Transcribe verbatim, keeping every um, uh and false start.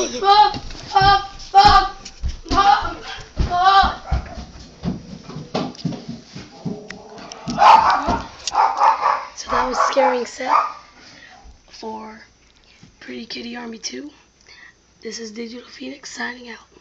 Mom! Mom! Mom! Mom! Mom! So that was Scaring Seth for Pretty Kitty Army two. This is Digital Phoenix signing out.